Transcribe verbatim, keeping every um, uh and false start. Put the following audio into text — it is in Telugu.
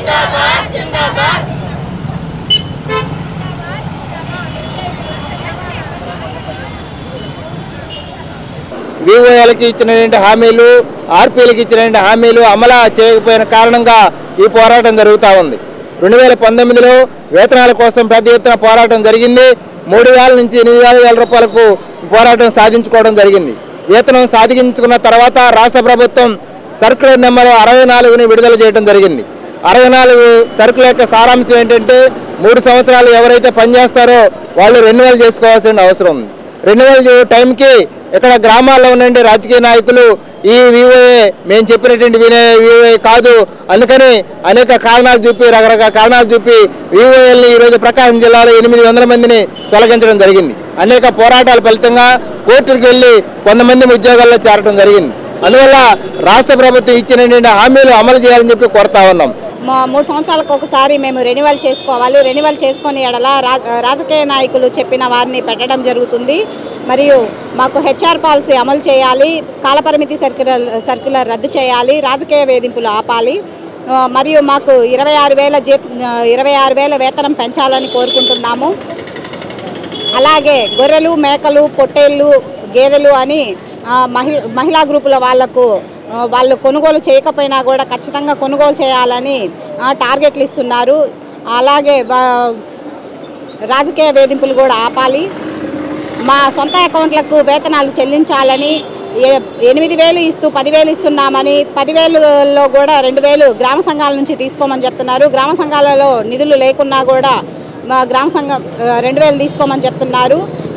వివోఏలకి ఇచ్చినటువంటి హామీలు, ఆర్పీలకు ఇచ్చినటువంటి హామీలు అమలు చేయకపోయిన కారణంగా ఈ పోరాటం జరుగుతూ ఉంది. రెండు వేల పంతొమ్మిదిలో వేతనాల కోసం పెద్ద ఎత్తున పోరాటం జరిగింది. మూడు వేల నుంచి ఎనిమిది వేల వేల రూపాయలకు పోరాటం సాధించుకోవడం జరిగింది. వేతనం సాధించుకున్న తర్వాత రాష్ట్ర ప్రభుత్వం సర్కులర్ నెంబర్ అరవై నాలుగుని విడుదల చేయడం జరిగింది. అరవై నాలుగు సర్కుల యొక్క సారాంశం ఏంటంటే మూడు సంవత్సరాలు ఎవరైతే పనిచేస్తారో వాళ్ళు రెన్యువల్ చేసుకోవాల్సిన అవసరం ఉంది. రెన్యువల్ టైంకి ఇక్కడ గ్రామాల్లో ఉండే రాజకీయ నాయకులు ఈ వివోఏ మేము చెప్పినటువంటి వినే వివోఏ కాదు, అందుకని అనేక కారణాలు చూపి రకరకాల కారణాలు చూపి వివోఏల్ని ఈరోజు ప్రకాశం జిల్లాలో ఎనిమిది వందల మందిని తొలగించడం జరిగింది. అనేక పోరాటాల ఫలితంగా కోర్టుకు వెళ్ళి కొంతమంది ఉద్యోగాల్లో చేరడం జరిగింది. అందువల్ల రాష్ట్ర ప్రభుత్వం ఇచ్చినటువంటి హామీలు అమలు చేయాలని చెప్పి కోరుతా ఉన్నాం. మూడు సంవత్సరాలకు ఒకసారి మేము రెన్యువల్ చేసుకోవాలి. రెన్యువల్ చేసుకుని ఎడల రాజకీయ నాయకులు చెప్పిన వారిని పెట్టడం జరుగుతుంది. మరియు మాకు హెచ్ఆర్ పాలసీ అమలు చేయాలి, కాలపరిమితి సర్క్యులర్ సర్క్యులర్ రద్దు చేయాలి, రాజకీయ వేధింపులు ఆపాలి, మరియు మాకు ఇరవై ఆరు వేల జీ ఇరవై ఆరు వేల వేతనం పెంచాలని కోరుకుంటున్నాము. అలాగే గొర్రెలు, మేకలు, పొట్టేళ్ళు, గేదెలు అని మహిళ మహిళా గ్రూపుల వాళ్లకు వాళ్ళు కొనుగోలు చేయకపోయినా కూడా ఖచ్చితంగా కొనుగోలు చేయాలని టార్గెట్లు ఇస్తున్నారు. అలాగే రాజకీయ వేధింపులు కూడా ఆపాలి. మా సొంత అకౌంట్లకు వేతనాలు చెల్లించాలని, ఎనిమిది వేలు ఇస్తూ పదివేలు ఇస్తున్నామని, పదివేలులో కూడా రెండు వేలు గ్రామ సంఘాల నుంచి తీసుకోమని చెప్తున్నారు. గ్రామ సంఘాలలో నిధులు లేకున్నా కూడా గ్రామ సంఘం రెండు వేలు తీసుకోమని చెప్తున్నారు.